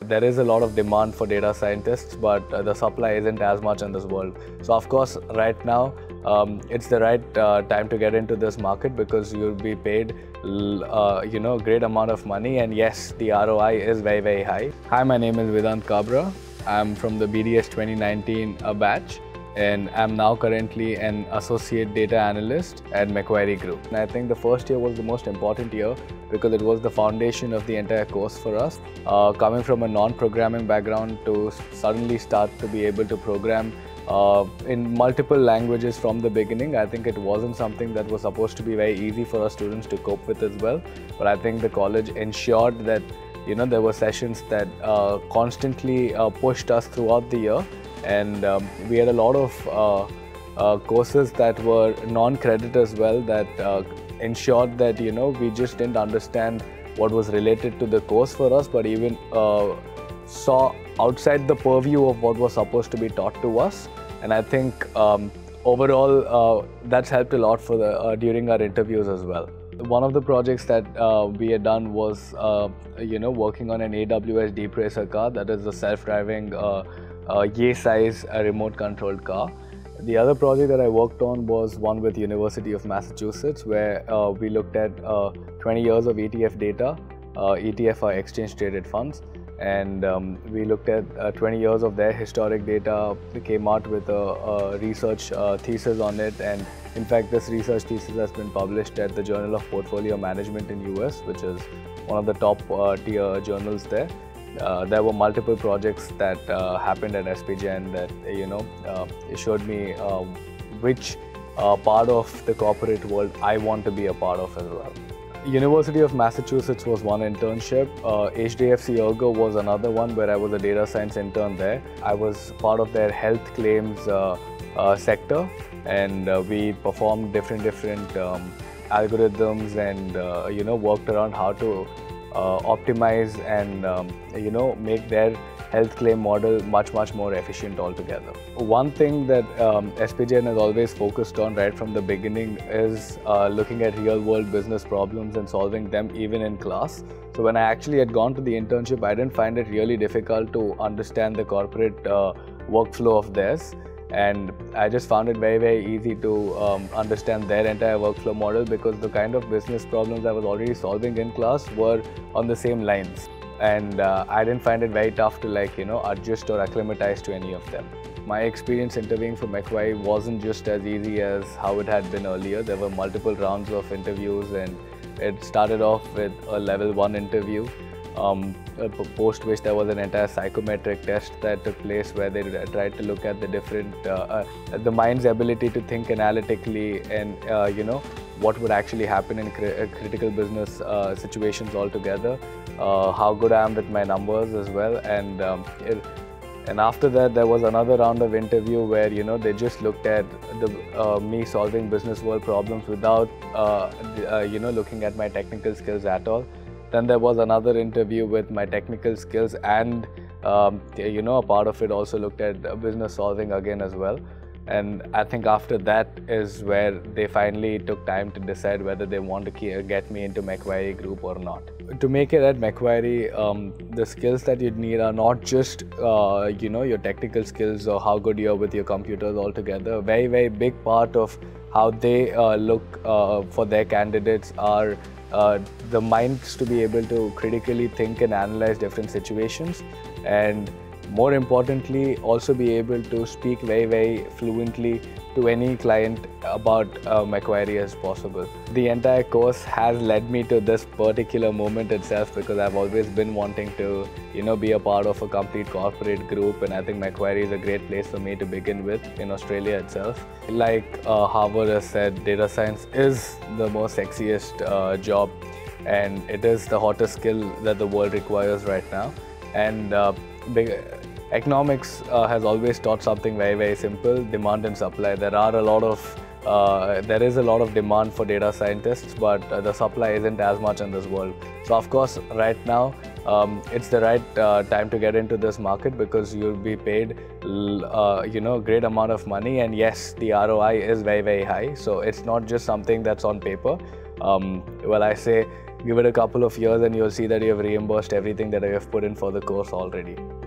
There is a lot of demand for data scientists, but the supply isn't as much in this world. So of course, right now, it's the right time to get into this market because you'll be paid, great amount of money, and yes, the ROI is very, very high. Hi, my name is Vedant Kabra. I'm from the BDS 2019 batch, and I'm now currently an associate data analyst at Macquarie Group. And I think the first year was the most important year because it was the foundation of the entire course for us. Coming from a non-programming background to suddenly start to be able to program in multiple languages from the beginning, I think it wasn't something that was supposed to be very easy for our students to cope with as well. But I think the college ensured that there were sessions that constantly pushed us throughout the year, and we had a lot of courses that were non-credit as well that ensured that we just didn't understand what was related to the course for us, but even saw outside the purview of what was supposed to be taught to us. And I think overall that's helped a lot for during our interviews as well. One of the projects that we had done was working on an AWS deep racer car, that is a self-driving yay-size remote controlled car. The other project that I worked on was one with University of Massachusetts, where we looked at 20 years of ETF data. ETF are exchange traded funds, and we looked at 20 years of their historic data. We came out with a research thesis on it, and in fact this research thesis has been published at the Journal of Portfolio Management in US, which is one of the top tier journals there. There were multiple projects that happened at SP Jain that it showed me which part of the corporate world I want to be a part of as well. University of Massachusetts was one internship. HDFC Ergo was another one where I was a data science intern there. I was part of their health claims sector, and we performed different algorithms and worked around how to optimize and make their health claim model much more efficient altogether. One thing that SP Jain has always focused on right from the beginning is looking at real world business problems and solving them even in class. So when I actually had gone to the internship, I didn't find it really difficult to understand the corporate workflow of theirs. And I just found it very easy to understand their entire workflow model because the kind of business problems I was already solving in class were on the same lines. And I didn't find it very tough to adjust or acclimatize to any of them. My experience interviewing for Macquarie wasn't just as easy as how it had been earlier. There were multiple rounds of interviews, and it started off with a level 1 interview. Post which there was an entire psychometric test that took place where they tried to look at the different, the mind's ability to think analytically and what would actually happen in critical business situations altogether, how good I am with my numbers as well, and after that there was another round of interview where they just looked at me solving business world problems without looking at my technical skills at all. Then there was another interview with my technical skills, and a part of it also looked at business solving again as well. And I think after that is where they finally took time to decide whether they want to get me into Macquarie Group or not. To make it at Macquarie, the skills that you'd need are not just your technical skills or how good you are with your computers altogether. A very big part of how they look for their candidates are the minds to be able to critically think and analyze different situations, and more importantly also be able to speak very fluently to any client about Macquarie as possible. The entire course has led me to this particular moment itself because I've always been wanting to be a part of a complete corporate group, and I think Macquarie is a great place for me to begin with in Australia itself. Like Harvard has said, data science is the most sexiest job, and it is the hottest skill that the world requires right now. And economics has always taught something very simple: demand and supply. There is a lot of demand for data scientists, but the supply isn't as much in this world. So of course, right now it's the right time to get into this market because you'll be paid a great amount of money, and yes, the ROI is very high. So it's not just something that's on paper. Well, I say Give it a couple of years and you'll see that you have reimbursed everything that you have put in for the course already.